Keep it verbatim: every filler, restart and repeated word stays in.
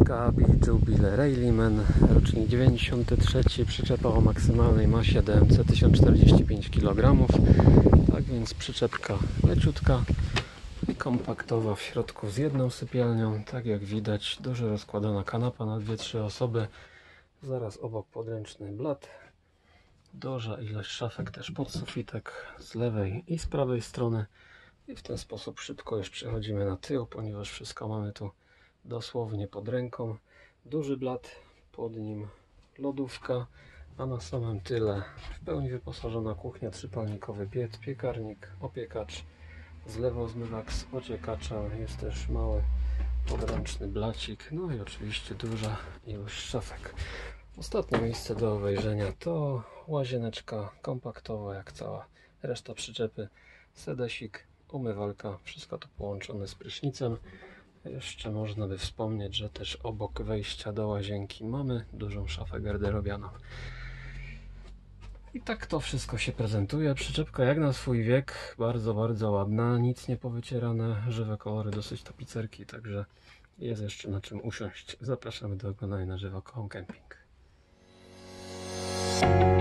Gabi Jubilee Rallyman, rocznik dziewięćdziesiąty trzeci, przyczepa o maksymalnej masie D M C tysiąc czterdzieści pięć kilogramów. Tak więc przyczepka leciutka i kompaktowa w środku z jedną sypialnią. Tak jak widać, dużo rozkładana kanapa na dwie trzy osoby. Zaraz obok podręczny blat. Duża ilość szafek też pod sufitek z lewej i z prawej strony. I w ten sposób szybko już przechodzimy na tył, ponieważ wszystko mamy tu dosłownie pod ręką. Duży blat, pod nim lodówka, a na samym tyle w pełni wyposażona kuchnia, trzypalnikowy piec, piekarnik, opiekacz, zlewozmywak z ociekacza, jest też mały podręczny blacik, no i oczywiście duża ilość szafek. Ostatnie miejsce do obejrzenia to łazieneczka kompaktowa jak cała reszta przyczepy, sedesik, umywalka, wszystko to połączone z prysznicem. Jeszcze można by wspomnieć, że też obok wejścia do łazienki mamy dużą szafę garderobianą. I tak to wszystko się prezentuje. Przyczepka jak na swój wiek, bardzo, bardzo ładna, nic nie powycierane, żywe kolory, dosyć tapicerki, także jest jeszcze na czym usiąść. Zapraszamy do oglądania na żywo Home Camping.